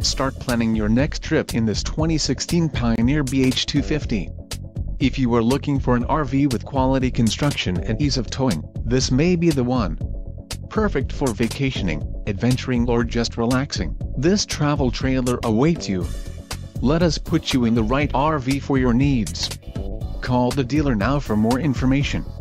start planning your next trip in this 2016 Pioneer BH250. If you are looking for an RV with quality construction and ease of towing, this may be the one. Perfect for vacationing, adventuring or just relaxing, this travel trailer awaits you. Let us put you in the right RV for your needs. Call the dealer now for more information.